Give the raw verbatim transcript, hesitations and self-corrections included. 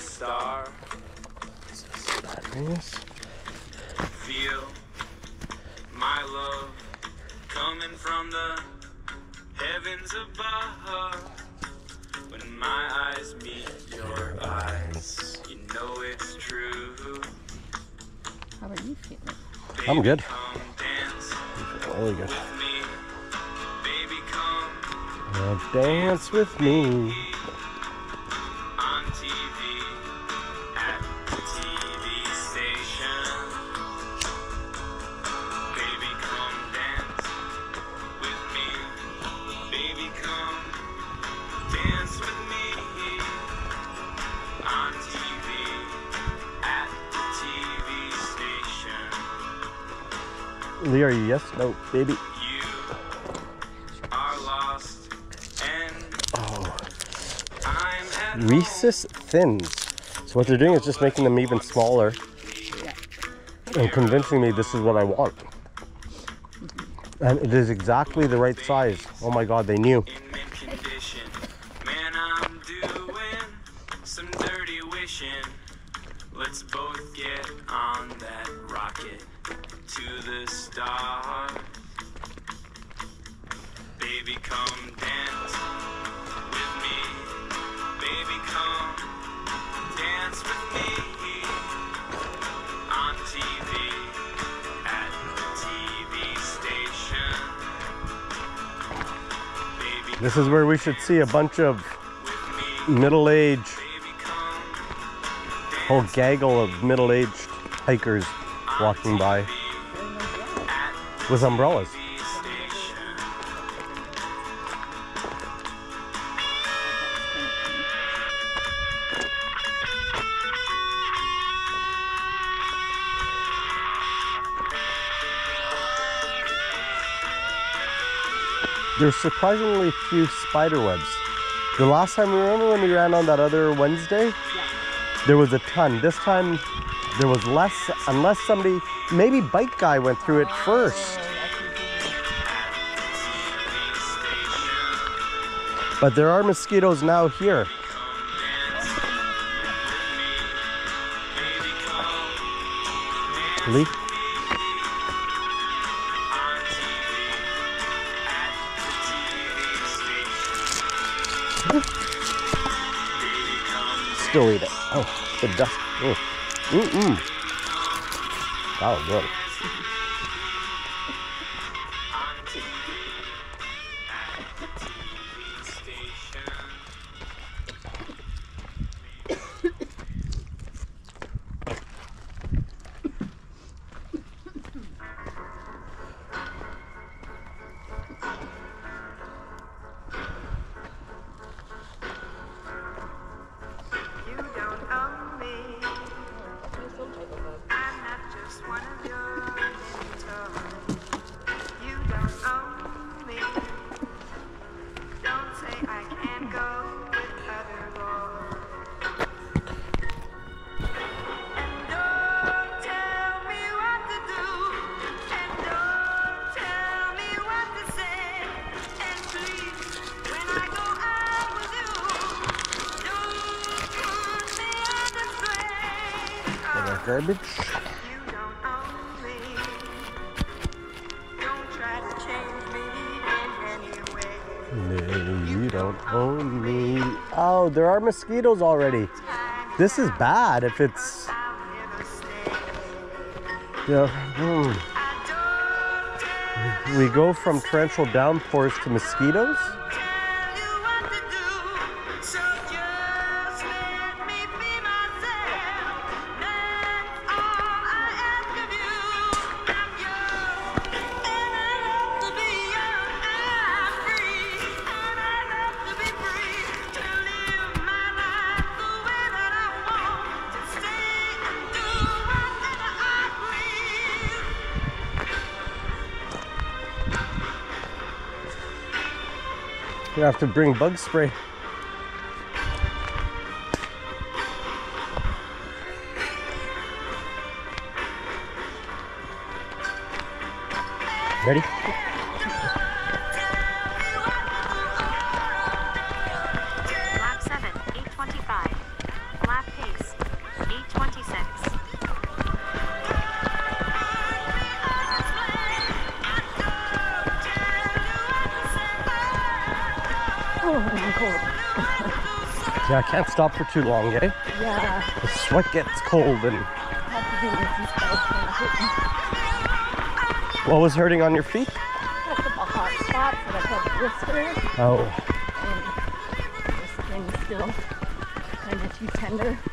star. Feel my love coming from the heavens above. When my eyes meet your eyes, you know it's true. How are you feeling? Baby, I'm good. come dance Really good. with me. Baby, come Uh, dance with me. on T V at the T V station. Baby, come dance with me. Baby, come dance with me on T V at the T V station. Lee, are you yes? No, baby. You are lost and Oh. I'm at home. Reese's Thins. So what they're doing is just making them even smaller and convincing me this is what I want. And it is exactly the right size. Oh my God, they knew. In mint condition, man, I'm doing some dirty wishing. Let's both get on that rocket to the stars. Baby, come dance with me. Baby, come dance with me on T V at the T V station. Baby, This is where we should see a bunch of with me. middle-aged, Baby, come whole gaggle of middle-aged hikers walking by at with umbrellas. the station. There's surprisingly few spider webs. The last time, remember when we ran on that other Wednesday? There was a ton. This time there was less, unless somebody, maybe Bike Guy went through it first. But there are mosquitoes now here. Lee? Still eat it. Oh, the dust. Mm. Mm-mm. That was good. You don't own me. I'm not just one of your many toys. You don't own me. Don't say I can't go with other boys. And don't tell me what to do. And don't tell me what to say. And please, when I go out with you, don't put me under strain. And our garbage. You don't own me. Don't try to change me in any way. No, you don't own me. Oh, there are mosquitoes already. This is bad if it's, I'll never stay. you know, hmm. I don't tell We go from torrential downpours to mosquitoes. you what to do. So just let me be myself. That's all I ask of you. I'm young, and I love to be young. I'm free, and I love to be free. To live my life the way that I want. To stay and do whatever I please. You have to bring bug spray. Ready? Lap seven, eight twenty-five. Lap pace, Yeah, I can't stop for too long, eh? Yeah, The sweat gets cold and have to do this and stuff. what was hurting on your feet? A couple hot spots that I called blisters, Oh, and the skin's still kind of too tender.